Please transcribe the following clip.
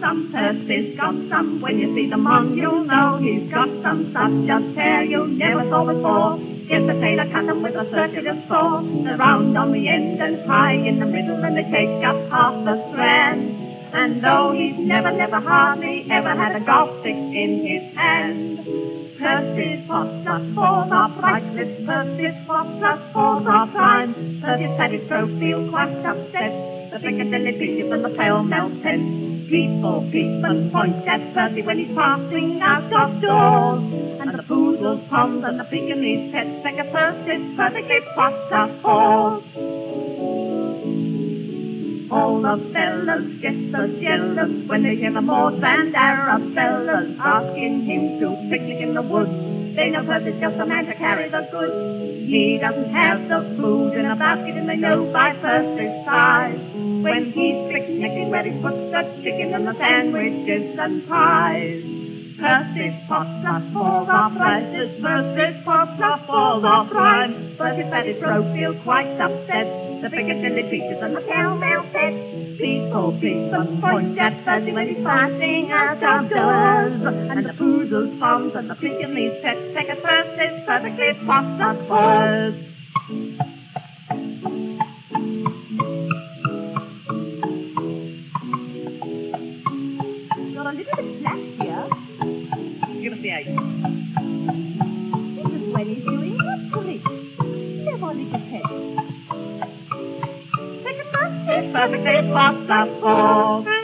some, Percy's got some. When you see them on, you'll know he's got some stuff, just hair you never saw before. Yes, the tailor cut them with a circular saw. They're round on the end and high in the middle, and they take up half the thread. And though he's never hardly ever had a golf stick in his hand, Percy's pots plus fours are priceless, Percy's pots plus fours are prime. Percy's padded profile quite upset, the Piccadilly peaches and the pale melt tent. People peep and point at Percy when he's passing out of doors, and the poodles, poms and the Pekingese pets think of Percy's perfectly pots plus fours. All the fellas get so jealous when they hear the Moors and Arabella's asking him to picnic in the woods. They know Percy's just a man to carry the goods. He doesn't have the food in a basket, and they know by Percy's size when he's picnicking where he puts the chicken and the sandwiches and pies. Percy's pots plus fours are priceless, Percy's pots plus fours are prime. Percy's padded profile quite upset, the Piccadilly peaches and the pell-mell pet. People peep and point at Percy when he's passing out of doors, and the poodles, poms and the Pekingese pets take at Percy's perfectly pots plus fours. Got a little bit flat here. Give us the 8. This is when he's doing what's never little head. Take a Percy's perfectly pots plus fours.